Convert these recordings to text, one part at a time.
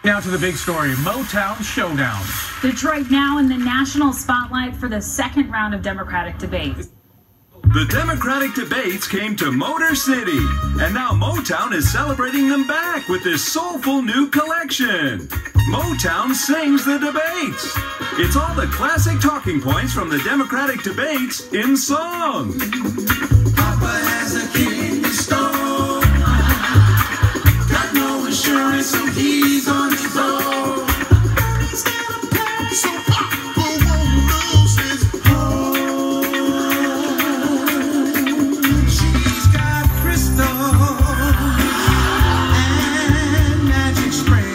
Now to the big story, Motown showdown. Detroit now in the national spotlight for the second round of Democratic debates. The Democratic debates came to Motor City, and now Motown is celebrating them back with this soulful new collection. Motown sings the debates. It's all the classic talking points from the Democratic debates in song. Papa has a kidney stone. Got no insurance, so he's on his own. So Papa won't lose his home. She's got crystal and magic spray.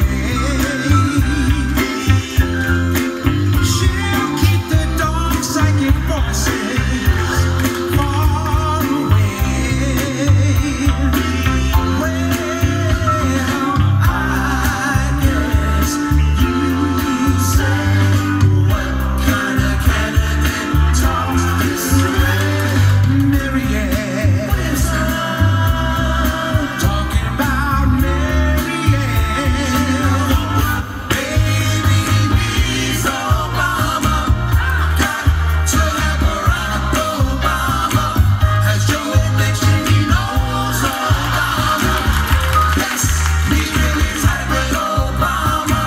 She'll keep the dark psychic forces far away. Well, I guess you say, what kind of candidate talks this way? Marianne, talking about Marianne. Baby needs Obama. Got to have Barack Obama as your election. He knows Obama. Yes, he really tight with Obama.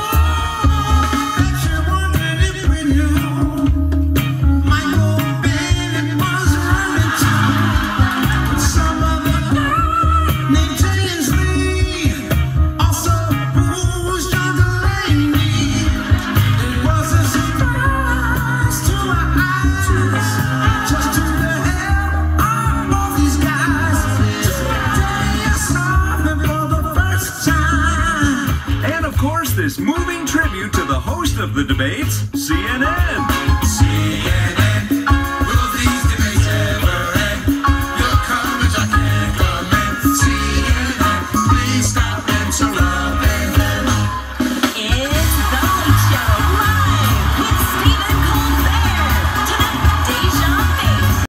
Bet you're wondering if we knew Michael Bennett was running too, with some other guy named James Lee. Also, who was John Delaney? It was a surprise to my eyes. Just to the hell are both these guys. Today I saw them for the first time. And of course, this moving tribute to the host of the debates, CNN.